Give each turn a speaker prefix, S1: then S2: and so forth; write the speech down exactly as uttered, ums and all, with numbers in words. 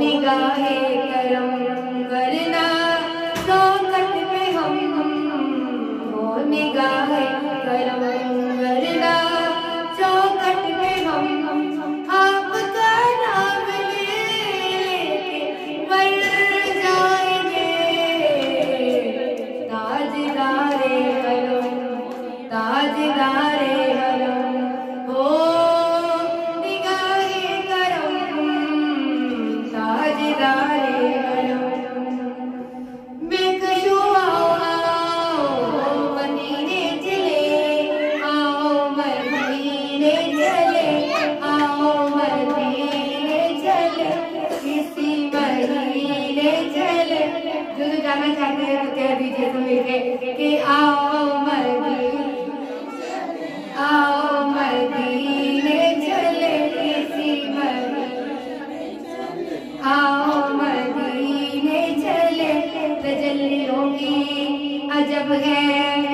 S1: निगाहे करम वरना चौखट पे हम, हो निगाहे करम वरना चौखट पे हम आपका नाम लेके मर जाएंगे। ताजदारे हरम, ताजदारे हरम, हो निगाहे करम, ताजदारे हरम। बेकशो आओ आओ मदीने चले, आओ मदीने चले, आओ मदीने चले, किसी महीने चले। जो जो जाना चाहते हैं तो कह दीजिए तो मिलके कि आओ मदीने, आओ मदीने चले, किसी महीने, आओ मदीने चले। तजल्लियों की अजब है